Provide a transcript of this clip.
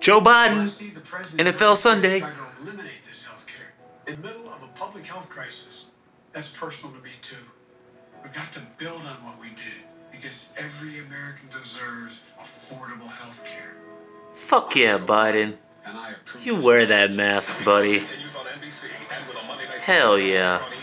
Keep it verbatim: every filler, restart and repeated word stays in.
Joe Biden, N F L Sunday. Try to eliminate this health care in the middle of a public health crisis. That's personal to me too. We got to build on what we did because every American deserves affordable health care. Fuck yeah, Biden. You wear that mask, buddy. Hell yeah.